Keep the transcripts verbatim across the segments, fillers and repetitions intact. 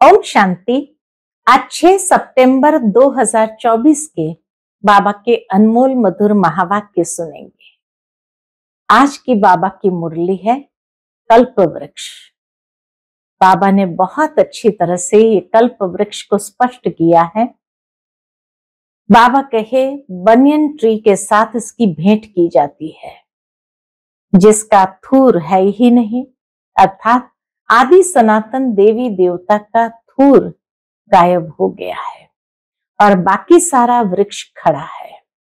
ओम शांति। आज छह सितंबर दो हज़ार चौबीस के बाबा के अनमोल मधुर महावाक्य सुनेंगे। आज की बाबा की मुरली है कल्प वृक्ष। बाबा ने बहुत अच्छी तरह से ये कल्प वृक्ष को स्पष्ट किया है। बाबा कहे बनियन ट्री के साथ इसकी भेंट की जाती है, जिसका थूर है ही नहीं, अर्थात आदि सनातन देवी देवता का थूर गायब हो गया है और बाकी सारा वृक्ष खड़ा है।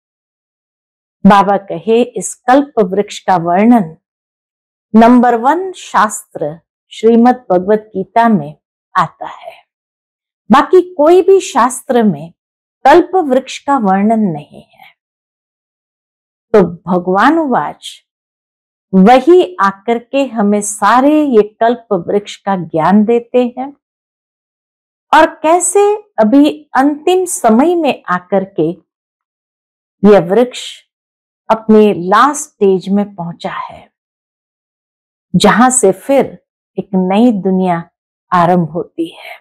बाबा कहे इस कल्प वृक्ष का वर्णन नंबर वन शास्त्र श्रीमद् भगवत गीता में आता है। बाकी कोई भी शास्त्र में कल्प वृक्ष का वर्णन नहीं है। तो भगवान वाच वही आकर के हमें सारे ये कल्प वृक्ष का ज्ञान देते हैं और कैसे अभी अंतिम समय में आकर के यह वृक्ष अपने लास्ट स्टेज में पहुंचा है, जहां से फिर एक नई दुनिया आरंभ होती है।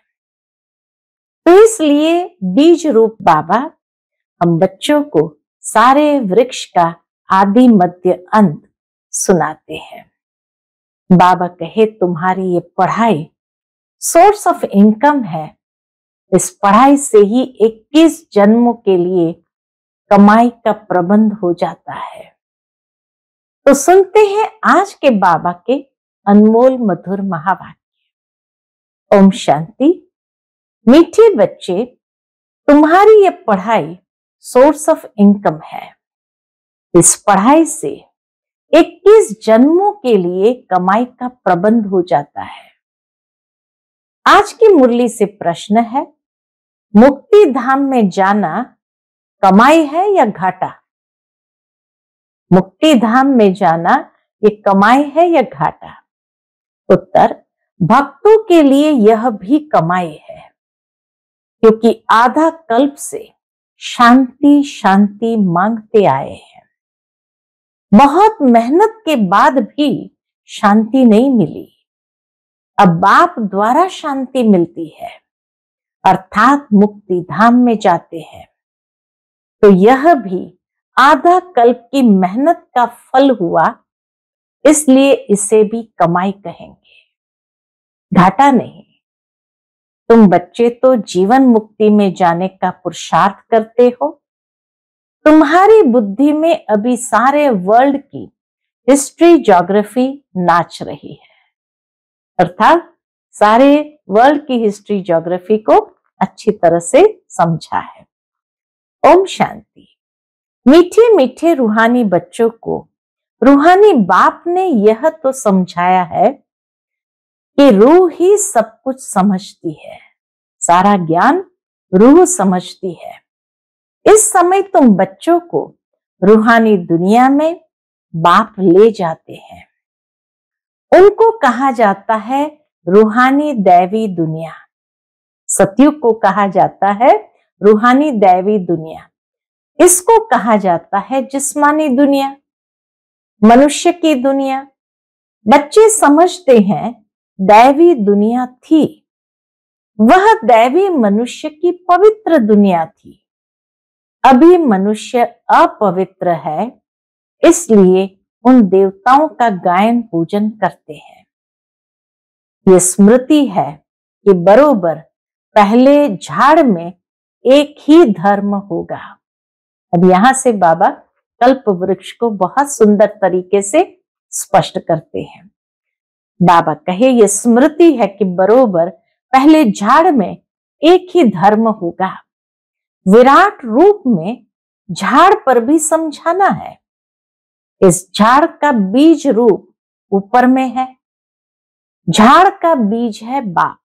तो इसलिए बीज रूप बाबा हम बच्चों को सारे वृक्ष का आदि मध्य अंत सुनाते हैं। बाबा कहे तुम्हारी ये पढ़ाई सोर्स ऑफ इनकम है। इस पढ़ाई से ही इक्कीस जन्मों के लिए कमाई का प्रबंध हो जाता है। तो सुनते हैं आज के बाबा के अनमोल मधुर महावाक्य। ओम शांति। मीठे बच्चे, तुम्हारी ये पढ़ाई सोर्स ऑफ इनकम है। इस पढ़ाई से इक्कीस जन्मों के लिए कमाई का प्रबंध हो जाता है। आज की मुरली से प्रश्न है, मुक्ति धाम में जाना कमाई है या घाटा? मुक्ति धाम में जाना ये कमाई है या घाटा? उत्तर, भक्तों के लिए यह भी कमाई है, क्योंकि आधा कल्प से शांति शांति मांगते आए हैं। बहुत मेहनत के बाद भी शांति नहीं मिली। अब बाप द्वारा शांति मिलती है, अर्थात मुक्ति धाम में जाते हैं। तो यह भी आधा कल्प की मेहनत का फल हुआ, इसलिए इसे भी कमाई कहेंगे, घाटा नहीं। तुम बच्चे तो जीवन मुक्ति में जाने का पुरुषार्थ करते हो। तुम्हारी बुद्धि में अभी सारे वर्ल्ड की हिस्ट्री ज्योग्राफी नाच रही है, अर्थात सारे वर्ल्ड की हिस्ट्री ज्योग्राफी को अच्छी तरह से समझा है। ओम शांति। मीठे मीठे रूहानी बच्चों को रूहानी बाप ने यह तो समझाया है कि रूह ही सब कुछ समझती है, सारा ज्ञान रूह समझती है। इस समय तुम बच्चों को रूहानी दुनिया में बाप ले जाते हैं। उनको कहा जाता है रूहानी दैवी दुनिया। सतयुग को कहा जाता है रूहानी दैवी दुनिया। इसको कहा जाता है जिस्मानी दुनिया, मनुष्य की दुनिया। बच्चे समझते हैं दैवी दुनिया थी, वह दैवी मनुष्य की पवित्र दुनिया थी। अभी मनुष्य अपवित्र है, इसलिए उन देवताओं का गायन पूजन करते हैं। ये स्मृति है कि बरोबर पहले झाड़ में एक ही धर्म होगा। अब यहां से बाबा कल्प वृक्ष को बहुत सुंदर तरीके से स्पष्ट करते हैं। बाबा कहे ये स्मृति है कि बरोबर पहले झाड़ में एक ही धर्म होगा। विराट रूप में झाड़ पर भी समझाना है। इस झाड़ का बीज रूप ऊपर में है। झाड़ का बीज है बाप।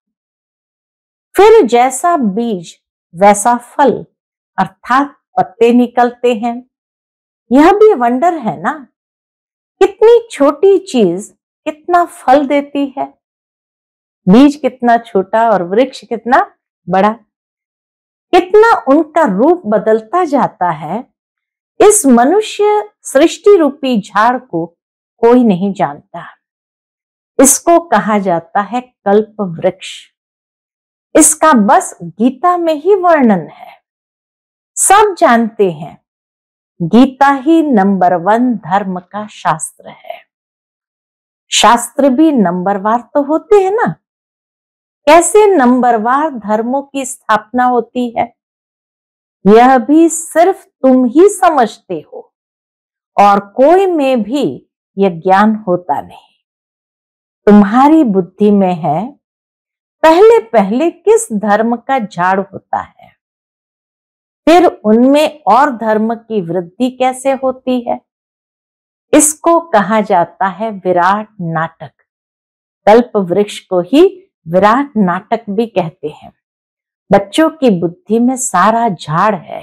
फिर जैसा बीज वैसा फल, अर्थात पत्ते निकलते हैं। यह भी वंडर है ना, कितनी छोटी चीज कितना फल देती है। बीज कितना छोटा और वृक्ष कितना बड़ा, कितना उनका रूप बदलता जाता है। इस मनुष्य सृष्टि रूपी झाड़ को कोई नहीं जानता। इसको कहा जाता है कल्प वृक्ष। इसका बस गीता में ही वर्णन है। सब जानते हैं गीता ही नंबर वन धर्म का शास्त्र है। शास्त्र भी नंबरवार तो होते हैं ना। कैसे नंबरवार धर्मों की स्थापना होती है यह भी सिर्फ तुम ही समझते हो, और कोई में भी यह ज्ञान होता नहीं। तुम्हारी बुद्धि में है पहले पहले किस धर्म का झाड़ होता है, फिर उनमें और धर्म की वृद्धि कैसे होती है। इसको कहा जाता है विराट नाटक। कल्प वृक्ष को ही विराट नाटक भी कहते हैं। बच्चों की बुद्धि में सारा झाड़ है।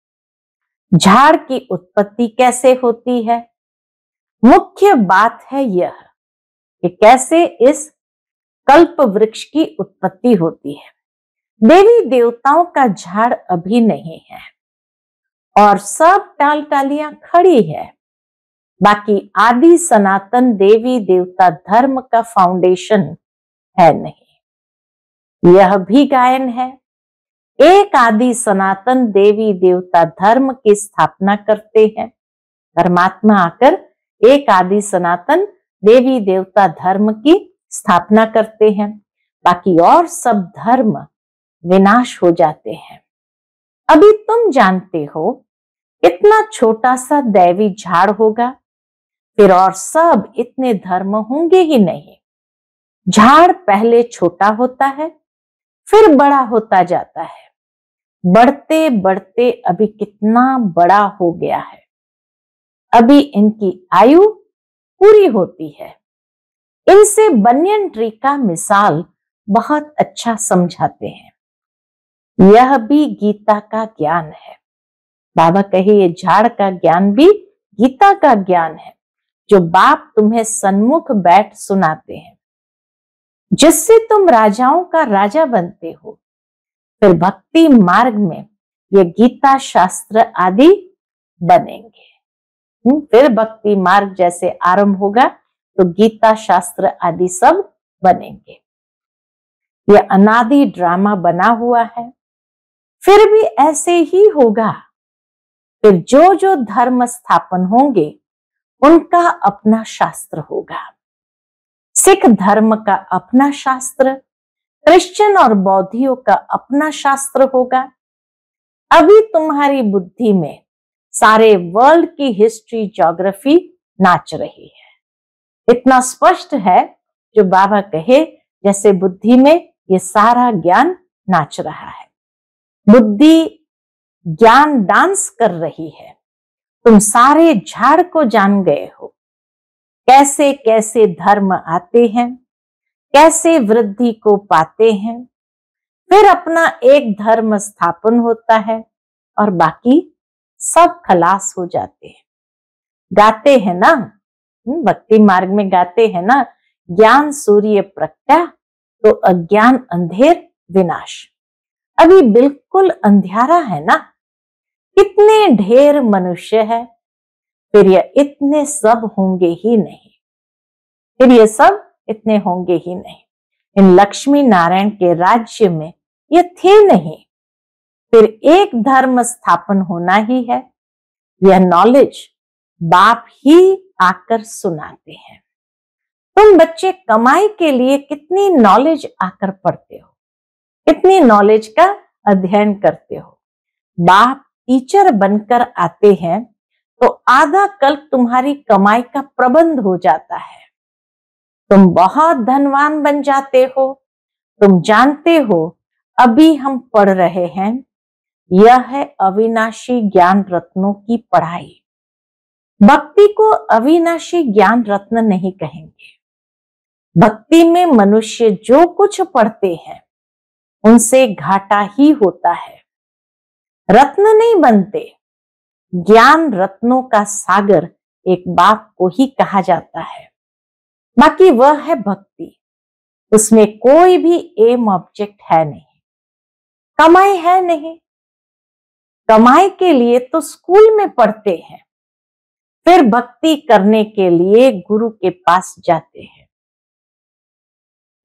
झाड़ की उत्पत्ति कैसे होती है, मुख्य बात है यह कि कैसे इस कल्प वृक्ष की उत्पत्ति होती है। देवी देवताओं का झाड़ अभी नहीं है और सब टाल टालियां खड़ी है। बाकी आदि सनातन देवी देवता धर्म का फाउंडेशन है नहीं। यह भी गायन है। एक आदि सनातन देवी देवता धर्म की स्थापना करते हैं। परमात्मा आकर एक आदि सनातन देवी देवता धर्म की स्थापना करते हैं। बाकी और सब धर्म विनाश हो जाते हैं। अभी तुम जानते हो इतना छोटा सा दैवी झाड़ होगा, फिर और सब इतने धर्म होंगे ही नहीं। झाड़ पहले छोटा होता है, फिर बड़ा होता जाता है। बढ़ते बढ़ते अभी कितना बड़ा हो गया है। अभी इनकी आयु पूरी होती है। इनसे बनियन ट्री का मिसाल बहुत अच्छा समझाते हैं। यह भी गीता का ज्ञान है। बाबा कहे ये झाड़ का ज्ञान भी गीता का ज्ञान है, जो बाप तुम्हें सन्मुख बैठ सुनाते हैं, जिससे तुम राजाओं का राजा बनते हो। फिर भक्ति मार्ग में ये गीता शास्त्र आदि बनेंगे। फिर भक्ति मार्ग जैसे आरंभ होगा तो गीता शास्त्र आदि सब बनेंगे। ये अनादि ड्रामा बना हुआ है, फिर भी ऐसे ही होगा। फिर जो जो धर्म स्थापन होंगे उनका अपना शास्त्र होगा। सिख धर्म का अपना शास्त्र, क्रिश्चियन और बौद्धियों का अपना शास्त्र होगा। अभी तुम्हारी बुद्धि में सारे वर्ल्ड की हिस्ट्री ज्योग्राफी नाच रही है। इतना स्पष्ट है जो बाबा कहे जैसे बुद्धि में ये सारा ज्ञान नाच रहा है। बुद्धि ज्ञान डांस कर रही है। तुम सारे झाड़ को जान गए हो, कैसे कैसे धर्म आते हैं, कैसे वृद्धि को पाते हैं, फिर अपना एक धर्म स्थापन होता है और बाकी सब खलास हो जाते हैं। गाते हैं ना, भक्ति मार्ग में गाते हैं ना, ज्ञान सूर्य प्रज्ञा तो अज्ञान अंधेर विनाश। अभी बिल्कुल अंधियारा है ना। कितने ढेर मनुष्य है, फिर ये इतने सब होंगे ही नहीं। फिर ये सब इतने होंगे ही नहीं। इन लक्ष्मी नारायण के राज्य में ये थे नहीं। फिर एक धर्म स्थापन होना ही है। यह नॉलेज बाप ही आकर सुनाते हैं। तुम बच्चे कमाई के लिए कितनी नॉलेज आकर पढ़ते हो, कितनी नॉलेज का अध्ययन करते हो। बाप टीचर बनकर आते हैं तो आधा कल तुम्हारी कमाई का प्रबंध हो जाता है। तुम बहुत धनवान बन जाते हो। तुम जानते हो अभी हम पढ़ रहे हैं, यह है अविनाशी ज्ञान रत्नों की पढ़ाई। भक्ति को अविनाशी ज्ञान रत्न नहीं कहेंगे। भक्ति में मनुष्य जो कुछ पढ़ते हैं उनसे घाटा ही होता है। रत्न नहीं बनते। ज्ञान रत्नों का सागर एक बाप को ही कहा जाता है। बाकी वह है भक्ति। उसमें कोई भी एम ऑब्जेक्ट है नहीं, कमाई है नहीं। कमाई के लिए तो स्कूल में पढ़ते हैं, फिर भक्ति करने के लिए गुरु के पास जाते हैं।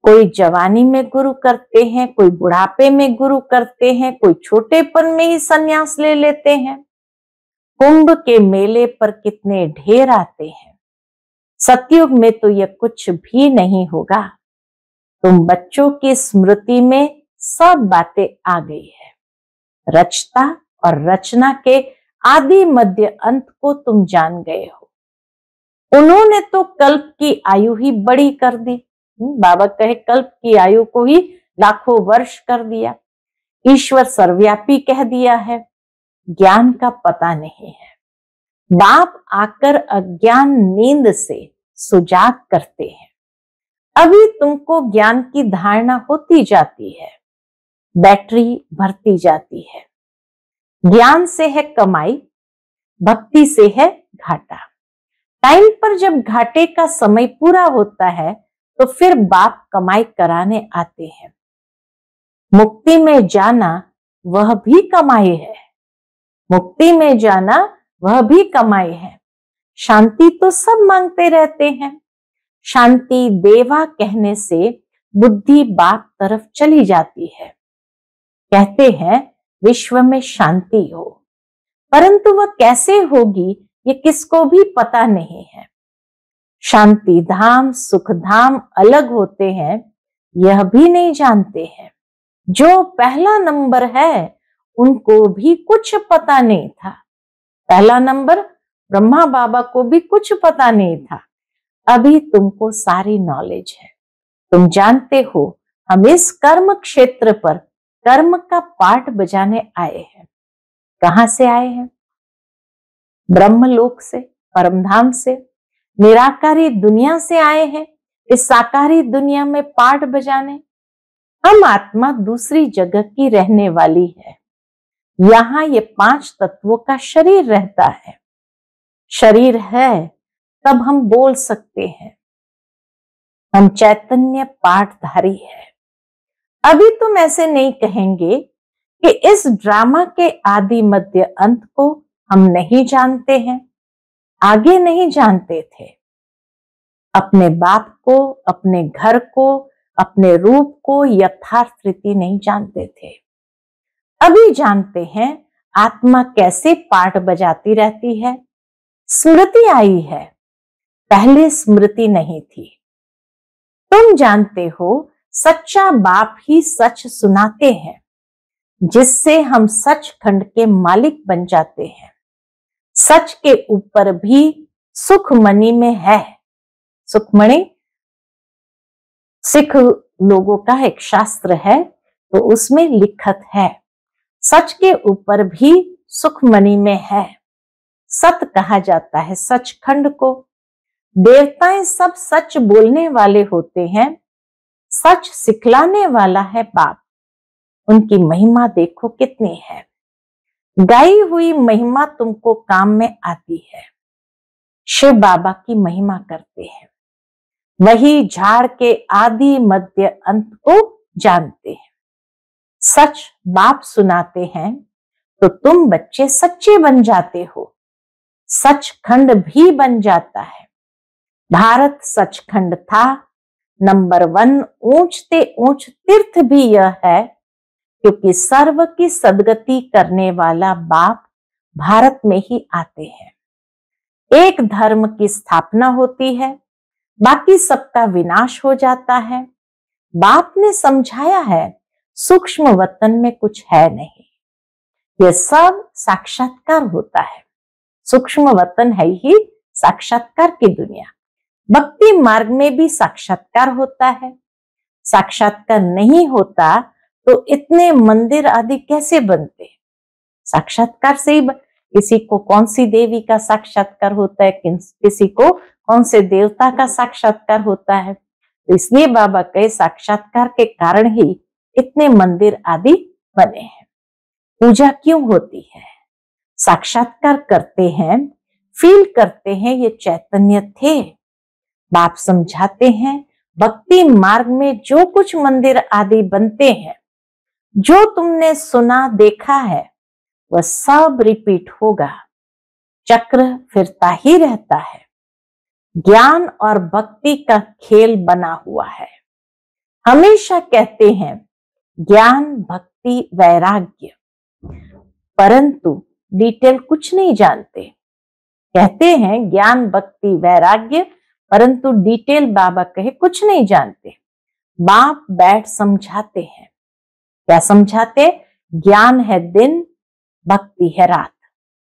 कोई जवानी में गुरु करते हैं, कोई बुढ़ापे में गुरु करते हैं, कोई छोटेपन में ही संन्यास ले लेते हैं। कुंभ के मेले पर कितने ढेर आते हैं। सतयुग में तो यह कुछ भी नहीं होगा। तुम बच्चों की स्मृति में सब बातें आ गई है। रचता और रचना के आदि मध्य अंत को तुम जान गए हो। उन्होंने तो कल्प की आयु ही बड़ी कर दी। बाबा कहे कल्प की आयु को ही लाखों वर्ष कर दिया। ईश्वर सर्वव्यापी कह दिया है। ज्ञान का पता नहीं है। बाप आकर अज्ञान नींद से सुजाग करते हैं। अभी तुमको ज्ञान की धारणा होती जाती है, बैटरी भरती जाती है। ज्ञान से है कमाई, भक्ति से है घाटा। टाइम पर जब घाटे का समय पूरा होता है तो फिर बाप कमाई कराने आते हैं। मुक्ति में जाना वह भी कमाई है। मुक्ति में जाना वह भी कमाई है। शांति तो सब मांगते रहते हैं। शांति देवा कहने से बुद्धि बाप तरफ चली जाती है। कहते हैं विश्व में शांति हो, परंतु वह कैसे होगी ये किसको भी पता नहीं है। शांति धाम सुख धाम अलग होते हैं, यह भी नहीं जानते हैं। जो पहला नंबर है उनको भी कुछ पता नहीं था। पहला नंबर ब्रह्मा बाबा को भी कुछ पता नहीं था। अभी तुमको सारी नॉलेज है। तुम जानते हो हम इस कर्म क्षेत्र पर कर्म का पाठ बजाने आए हैं। कहां से आए हैं? ब्रह्मलोक से, परमधाम से, निराकारी दुनिया से आए हैं इस साकारी दुनिया में पाठ बजाने। हम आत्मा दूसरी जगह की रहने वाली है। यहाँ ये पांच तत्वों का शरीर रहता है। शरीर है तब हम बोल सकते हैं। हम चैतन्य पाठधारी है। अभी तुम ऐसे नहीं कहेंगे कि इस ड्रामा के आदि मध्य अंत को हम नहीं जानते हैं। आगे नहीं जानते थे। अपने बाप को, अपने घर को, अपने रूप को यथार्थ रीति नहीं जानते थे। अभी जानते हैं आत्मा कैसे पाठ बजाती रहती है। स्मृति आई है, पहले स्मृति नहीं थी। तुम जानते हो सच्चा बाप ही सच सुनाते हैं, जिससे हम सचखंड के मालिक बन जाते हैं। सच के ऊपर भी सुखमणि में है। सुखमणि सिख लोगों का एक शास्त्र है, तो उसमें लिखत है सच के ऊपर भी सुखमणि में है। सत कहा जाता है सचखंड को। देवताएं सब सच बोलने वाले होते हैं। सच सिखलाने वाला है बाप। उनकी महिमा देखो कितनी है। गाई हुई महिमा तुमको काम में आती है। शिव बाबा की महिमा करते हैं। वही झाड़ के आदि मध्य अंत को जानते हैं। सच बाप सुनाते हैं तो तुम बच्चे सच्चे बन जाते हो। सचखंड भी बन जाता है। भारत सचखंड था। नंबर वन ऊंचते ऊंच तीर्थ भी यह है, क्योंकि सर्व की सदगति करने वाला बाप भारत में ही आते हैं। एक धर्म की स्थापना होती है, बाकी सबका विनाश हो जाता है। बाप ने समझाया है सूक्ष्म वतन में कुछ है नहीं, यह सब साक्षात्कार होता है। सूक्ष्म वतन है ही साक्षात्कार की दुनिया। भक्ति मार्ग में भी साक्षात्कार होता है। साक्षात्कार नहीं होता तो इतने मंदिर आदि कैसे बनते? साक्षात्कार से ही किसी को कौन सी देवी का साक्षात्कार होता है, किसी को कौन से देवता का साक्षात्कार होता है। तो इसलिए बाबा कहे साक्षात्कार के कारण ही इतने मंदिर आदि बने हैं। पूजा क्यों होती है? साक्षात्कार करते हैं, फील करते हैं ये चैतन्य थे। बाप समझाते हैं भक्ति मार्ग में जो कुछ मंदिर आदि बनते हैं, जो तुमने सुना देखा है, वह सब रिपीट होगा। चक्र फिरता ही रहता है। ज्ञान और भक्ति का खेल बना हुआ है। हमेशा कहते हैं ज्ञान, भक्ति, वैराग्य, परंतु डिटेल कुछ नहीं जानते। कहते हैं ज्ञान, भक्ति, वैराग्य, परंतु डिटेल बाबा कहे कुछ नहीं जानते। बाप बैठ समझाते हैं। क्या समझाते? ज्ञान है दिन, भक्ति है रात,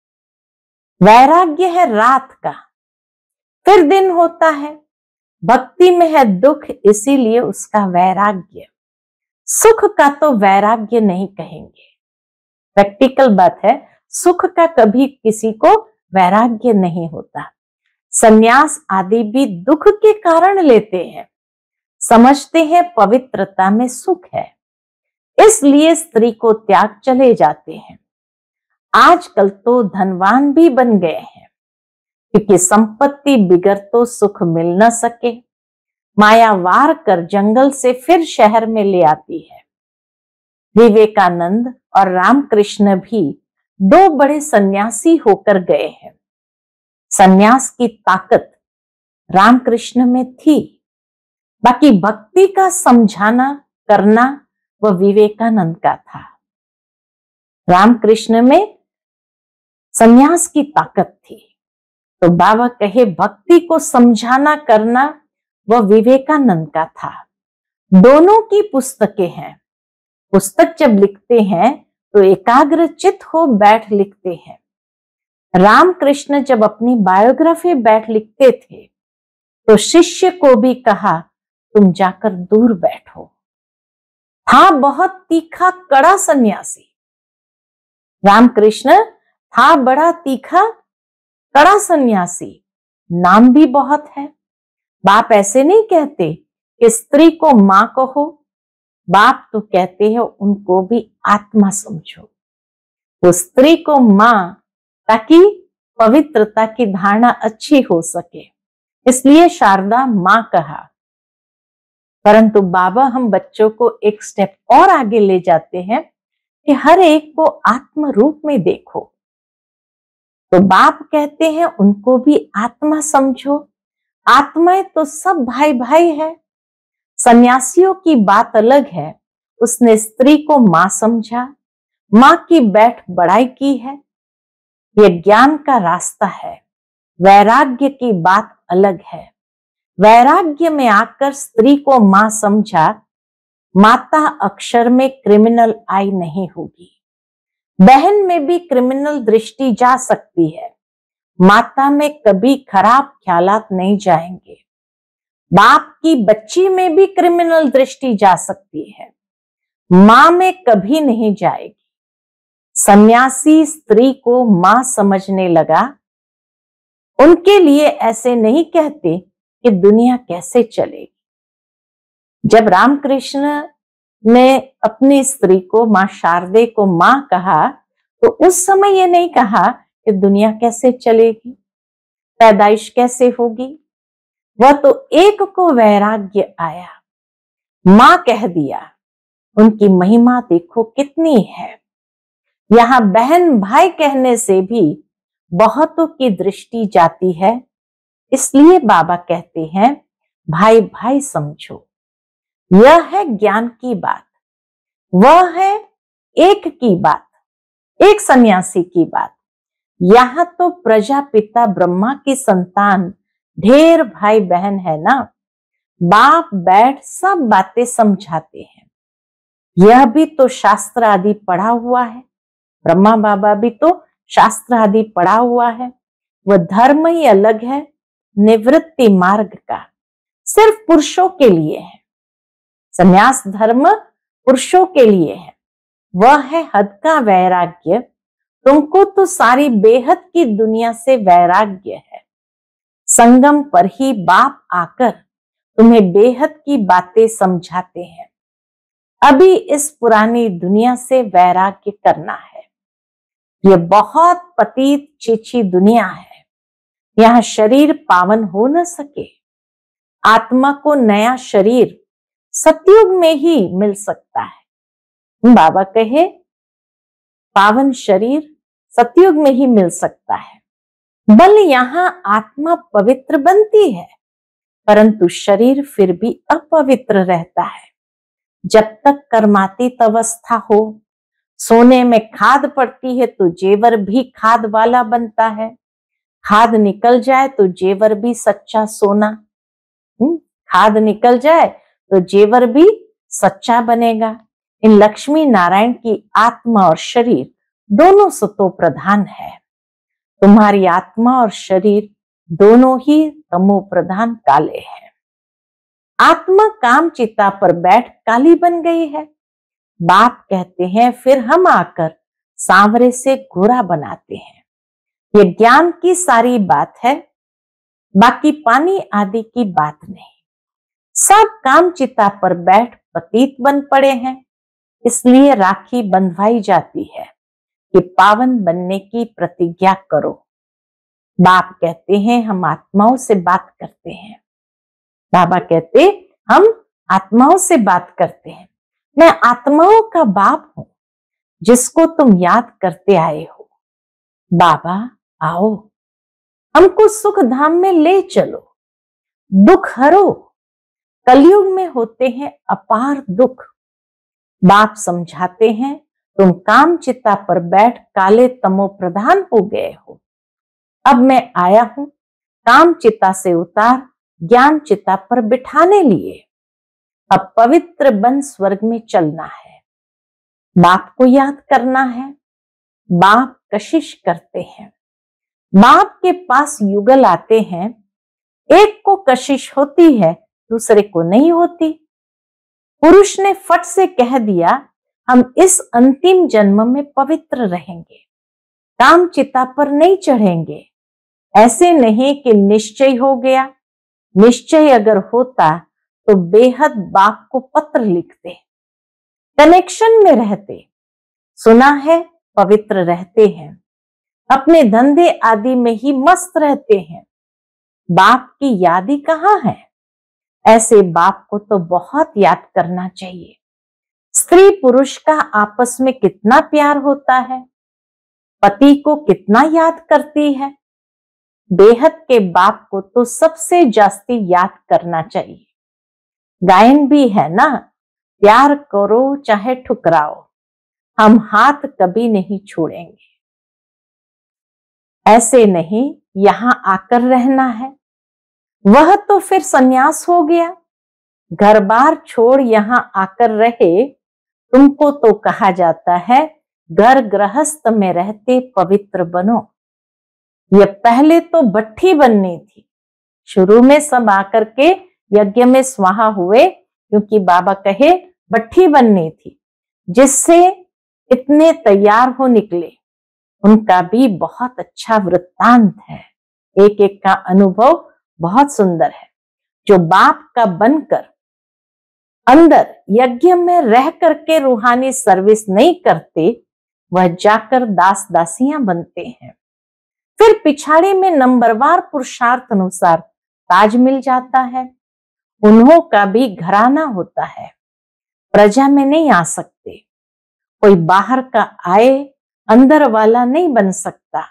वैराग्य है रात का, फिर दिन होता है। भक्ति में है दुख, इसीलिए उसका वैराग्य। सुख का तो वैराग्य नहीं कहेंगे, प्रैक्टिकल बात है। सुख का कभी किसी को वैराग्य नहीं होता। संन्यास आदि भी दुख के कारण लेते हैं, समझते हैं पवित्रता में सुख है, इसलिए स्त्री को त्याग चले जाते हैं। आजकल तो धनवान भी बन गए हैं, क्योंकि संपत्ति बिगड़ तो सुख मिल न सके, माया वार कर जंगल से फिर शहर में ले आती है। विवेकानंद और रामकृष्ण भी दो बड़े सन्यासी होकर गए हैं। सन्यास की ताकत रामकृष्ण में थी, बाकी भक्ति का समझाना करना वह विवेकानंद का था। रामकृष्ण में सन्यास की ताकत थी, तो बाबा कहे भक्ति को समझाना करना वह विवेकानंद का था। दोनों की पुस्तकें हैं। पुस्तक जब लिखते हैं तो एकाग्र चित्त हो बैठ लिखते हैं। रामकृष्ण जब अपनी बायोग्राफी बैठ लिखते थे तो शिष्य को भी कहा तुम जाकर दूर बैठो। था बहुत तीखा कड़ा सन्यासी। रामकृष्ण था बड़ा तीखा कड़ा सन्यासी, नाम भी बहुत है। बाप ऐसे नहीं कहते कि स्त्री को मां कहो, बाप तो कहते हैं उनको भी आत्मा समझो। वो स्त्री को मां, ताकि पवित्रता की धारणा अच्छी हो सके, इसलिए शारदा मां कहा। परंतु बाबा हम बच्चों को एक स्टेप और आगे ले जाते हैं कि हर एक को आत्म रूप में देखो। तो बाप कहते हैं उनको भी आत्मा समझो। आत्माएं तो सब भाई भाई है। सन्यासियों की बात अलग है, उसने स्त्री को मां समझा, मां की बैठ बड़ाई की है। यह ज्ञान का रास्ता है। वैराग्य की बात अलग है। वैराग्य में आकर स्त्री को मां समझा, माता अक्षर में क्रिमिनल आई नहीं होगी। बहन में भी क्रिमिनल दृष्टि जा सकती है, माता में कभी खराब ख्यालात नहीं जाएंगे। बाप की बच्ची में भी क्रिमिनल दृष्टि जा सकती है, मां में कभी नहीं जाएगी। सन्यासी स्त्री को मां समझने लगा। उनके लिए ऐसे नहीं कहते कि दुनिया कैसे चलेगी। जब रामकृष्ण ने अपनी स्त्री को मां शारदे को मां कहा तो उस समय ये नहीं कहा कि दुनिया कैसे चलेगी, पैदाइश कैसे होगी। वह तो एक को वैराग्य आया, मां कह दिया। उनकी महिमा देखो कितनी है। यहां बहन भाई कहने से भी बहुतों की दृष्टि जाती है, इसलिए बाबा कहते हैं भाई भाई समझो। यह है ज्ञान की बात, वह है एक की बात, एक सन्यासी की बात। यहां तो प्रजापिता ब्रह्मा की संतान ढेर भाई बहन है ना। बाप बैठ सब बातें समझाते हैं। यह भी तो शास्त्र आदि पढ़ा हुआ है। ब्रह्मा बाबा भी तो शास्त्र आदि पढ़ा हुआ है। वह धर्म ही अलग है, निवृत्ति मार्ग का सिर्फ पुरुषों के लिए है। संन्यास धर्म पुरुषों के लिए है। वह है हद का वैराग्य। तुमको तो सारी बेहद की दुनिया से वैराग्य है। संगम पर ही बाप आकर तुम्हें बेहद की बातें समझाते हैं। अभी इस पुरानी दुनिया से वैराग्य करना है। यह बहुत पतित चीची दुनिया है। यहाँ शरीर पावन हो न सके। आत्मा को नया शरीर सतयुग में ही मिल सकता है। बाबा कहे पावन शरीर सतयुग में ही मिल सकता है। बल यहाँ आत्मा पवित्र बनती है, परंतु शरीर फिर भी अपवित्र रहता है। जब तक कर्मातीत अवस्था हो, सोने में खाद पड़ती है तो जेवर भी खाद वाला बनता है, खाद निकल जाए तो जेवर भी सच्चा सोना, हुँ? खाद निकल जाए तो जेवर भी सच्चा बनेगा। इन लक्ष्मी नारायण की आत्मा और शरीर दोनों सतो प्रधान है। तुम्हारी आत्मा और शरीर दोनों ही तमो प्रधान काले हैं। आत्मा काम चिता पर बैठ काली बन गई है। बाप कहते हैं फिर हम आकर सांवरे से गोरा बनाते हैं। ये ज्ञान की सारी बात है, बाकी पानी आदि की बात नहीं। सब काम चिता पर बैठ पतित बन पड़े हैं, इसलिए राखी बंधवाई जाती है कि पावन बनने की प्रतिज्ञा करो। बाप कहते हैं हम आत्माओं से बात करते हैं। बाबा कहते हम आत्माओं से बात करते हैं। मैं आत्माओं का बाप हूं जिसको तुम याद करते आए हो। बाबा आओ, हमको सुख धाम में ले चलो, दुख हरो। कलयुग में होते हैं अपार दुख। बाप समझाते हैं तुम काम चिता पर बैठ काले तमो प्रधान हो गए हो। अब मैं आया हूं काम चिता से उतार ज्ञान चिता पर बिठाने लिए। अब पवित्र बन स्वर्ग में चलना है। बाप को याद करना है। बाप कशिश करते हैं। बाप के पास युगल आते हैं, एक को कशिश होती है दूसरे को नहीं होती। पुरुष ने फट से कह दिया हम इस अंतिम जन्म में पवित्र रहेंगे, काम चिता पर नहीं चढ़ेंगे। ऐसे नहीं कि निश्चय हो गया। निश्चय अगर होता तो बेहद बाप को पत्र लिखते, कनेक्शन में रहते। सुना है पवित्र रहते हैं, अपने धंधे आदि में ही मस्त रहते हैं। बाप की याद ही कहाँ है। ऐसे बाप को तो बहुत याद करना चाहिए। स्त्री पुरुष का आपस में कितना प्यार होता है, पति को कितना याद करती है। बेहद के बाप को तो सबसे जास्ती याद करना चाहिए। गायन भी है ना, प्यार करो चाहे ठुकराओ, हम हाथ कभी नहीं छोड़ेंगे। ऐसे नहीं यहां आकर रहना है, वह तो फिर सन्यास हो गया। घर बार छोड़ यहां आकर रहे, तुमको तो कहा जाता है घर गृहस्थ में रहते पवित्र बनो। ये पहले तो भट्ठी बननी थी। शुरू में सब आकर के यज्ञ में स्वाहा हुए, क्योंकि बाबा कहे भट्ठी बननी थी, जिससे इतने तैयार हो निकले। उनका भी बहुत अच्छा वृत्तांत है। एक एक का अनुभव बहुत सुंदर है। जो बाप का बनकर अंदर यज्ञ में रह करके रूहानी सर्विस नहीं करते, वह जाकर दास दासियां बनते हैं। फिर पिछाड़ी में नंबरवार पुरुषार्थ अनुसार ताज मिल जाता है। उन्हों का भी घराना होता है, प्रजा में नहीं आ सकते। कोई बाहर का आए अंदर वाला नहीं बन सकता।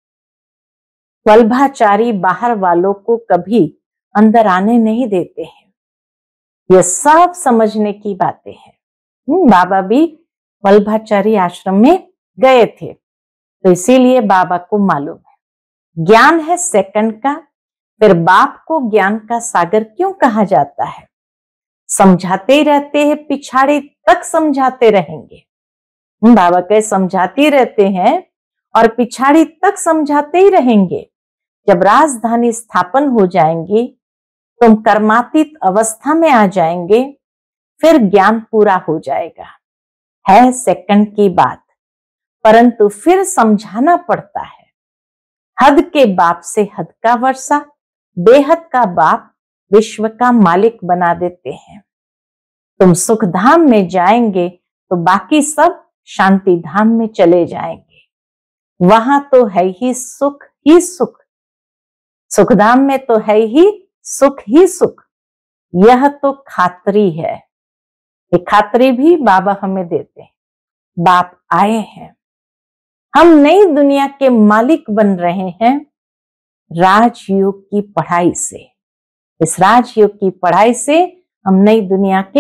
वल्भाचारी बाहर वालों को कभी अंदर आने नहीं देते हैं। यह सब समझने की बातें हैं। बाबा भी वल्भाचारी आश्रम में गए थे, तो इसीलिए बाबा को मालूम है। ज्ञान है सेकंड का, फिर बाप को ज्ञान का सागर क्यों कहा जाता है। समझाते ही रहते हैं, पिछाड़ी तक समझाते रहेंगे। बाबा कहे समझाते रहते हैं और पिछाड़ी तक समझाते ही रहेंगे। जब राजधानी स्थापन हो जाएंगी, तुम कर्मातीत अवस्था में आ जाएंगे, फिर ज्ञान पूरा हो जाएगा। है सेकंड की बात, परंतु फिर समझाना पड़ता है। हद के बाप से हद का वर्षा, बेहद का बाप विश्व का मालिक बना देते हैं। तुम सुख धाम में जाएंगे तो बाकी सब शांति धाम में चले जाएंगे। वहां तो है ही सुख ही सुख, सुखधाम में तो है ही सुख ही सुख। यह तो खातरी है। ये खातरी भी बाबा हमें देते हैं। बाप आए हैं, हम नई दुनिया के मालिक बन रहे हैं राजयोग की पढ़ाई से। इस राजयोग की पढ़ाई से हम नई दुनिया के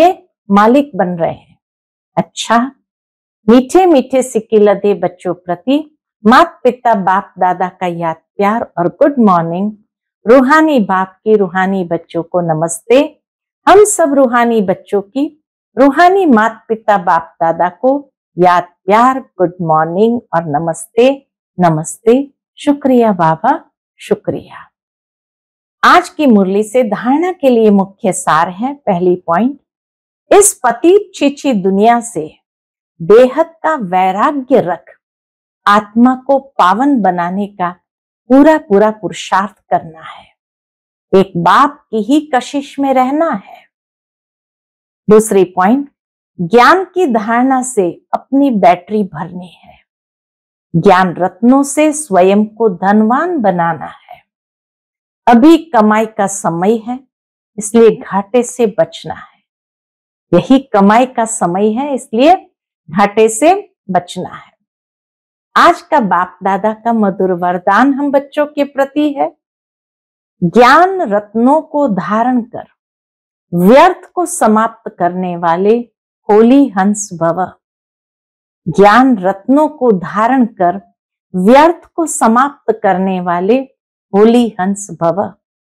मालिक बन रहे हैं। अच्छा, मीठे मीठे सिक्के लदे बच्चों प्रति माता पिता बाप दादा का याद प्यार और गुड मॉर्निंग। रूहानी बाप की रूहानी बच्चों को नमस्ते। हम सब रूहानी बच्चों की रूहानी माता पिता बाप दादा को याद प्यार, गुड मॉर्निंग और नमस्ते नमस्ते। शुक्रिया बाबा, शुक्रिया। आज की मुरली से धारणा के लिए मुख्य सार है। पहली पॉइंट, इस पतित चीची दुनिया से बेहद का वैराग्य रख आत्मा को पावन बनाने का पूरा पूरा पुरुषार्थ करना है। एक बाप की ही कशिश में रहना है। दूसरी पॉइंट, ज्ञान की धारणा से अपनी बैटरी भरनी है। ज्ञान रत्नों से स्वयं को धनवान बनाना है। अभी कमाई का समय है, इसलिए घाटे से बचना है। यही कमाई का समय है, इसलिए घाटे से बचना है। आज का बाप दादा का मधुर वरदान हम बच्चों के प्रति है, ज्ञान रत्नों को धारण कर व्यर्थ को समाप्त करने वाले होली हंस भव। ज्ञान रत्नों को धारण कर व्यर्थ को समाप्त करने वाले होली हंस भव।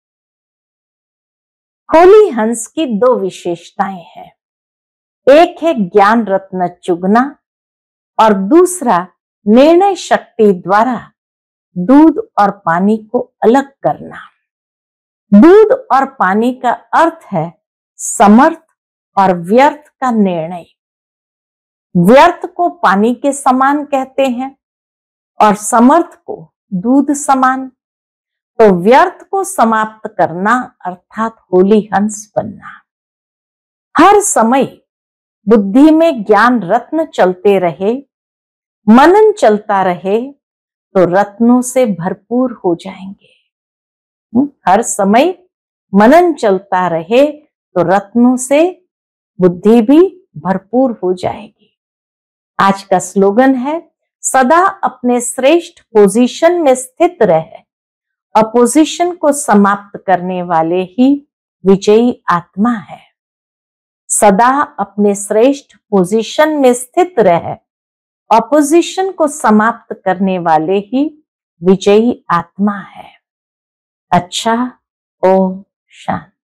होली हंस की दो विशेषताएं हैं। एक है ज्ञान रत्न चुगना और दूसरा निर्णय शक्ति द्वारा दूध और पानी को अलग करना। दूध और पानी का अर्थ है समर्थ और व्यर्थ का निर्णय। व्यर्थ को पानी के समान कहते हैं और समर्थ को दूध समान। तो व्यर्थ को समाप्त करना अर्थात होली हंस बनना। हर समय बुद्धि में ज्ञान रत्न चलते रहे, मनन चलता रहे तो रत्नों से भरपूर हो जाएंगे। हर समय मनन चलता रहे तो रत्नों से बुद्धि भी भरपूर हो जाएगी। आज का स्लोगन है, सदा अपने श्रेष्ठ पोजीशन में स्थित रहे। अपोजिशन को समाप्त करने वाले ही विजयी आत्मा है। सदा अपने श्रेष्ठ पोजीशन में स्थित रहे, ऑपोजिशन को समाप्त करने वाले ही विजयी आत्मा है। अच्छा, ओम शांति।